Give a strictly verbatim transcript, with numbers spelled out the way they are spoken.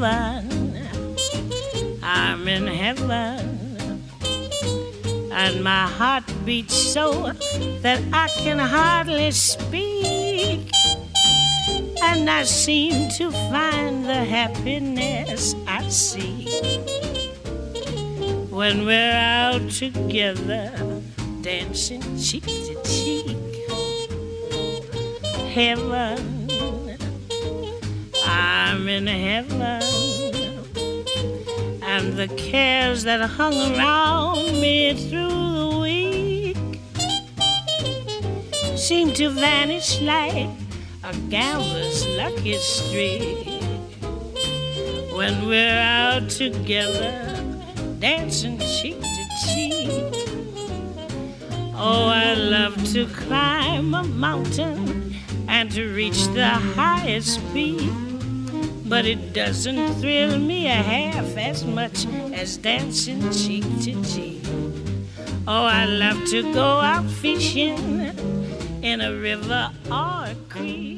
heaven, I'm in heaven, and my heart beats so that I can hardly speak, and I seem to find the happiness I seek when we're out together, dancing cheek to cheek. Heaven, I'm in heaven, and the cares that hung around me through the week seem to vanish like a gambler's lucky streak when we're out together, dancing cheek to cheek. Oh, I love to climb a mountain and to reach the highest peak, but it doesn't thrill me a half as much as dancing cheek to cheek. Oh, I love to go out fishing in a river or a creek,